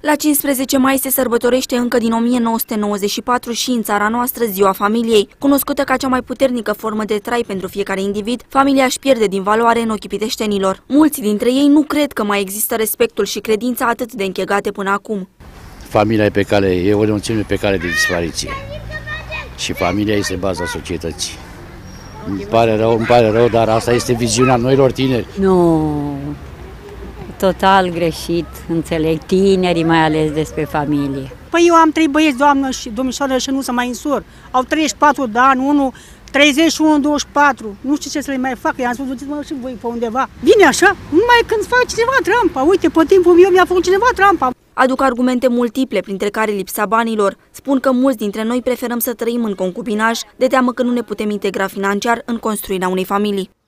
La 15 mai se sărbătorește încă din 1994 și în țara noastră Ziua Familiei. Cunoscută ca cea mai puternică formă de trai pentru fiecare individ, familia își pierde din valoare în ochii piteștenilor. Mulți dintre ei nu cred că mai există respectul și credința atât de închegate până acum. Familia e o noțiune pe cale de dispariție și familia este baza societății. Îmi pare rău, dar asta este viziunea noilor tineri. Nu, total greșit, înțeleg, tinerii mai ales despre familie. Păi eu am 3 băieți, doamnă și domnișoară, și nu se mai însor. Au 34 de ani, unul 31, 24. Nu știu ce să le mai fac, i-am spus, duceți-mă și voi pe undeva. Bine așa, numai când fac cineva trampa. Uite, pe timpul meu mi-a făcut cineva trampa. Aduc argumente multiple, printre care lipsa banilor. Spun că mulți dintre noi preferăm să trăim în concubinaj, de teamă că nu ne putem integra financiar în construirea unei familii.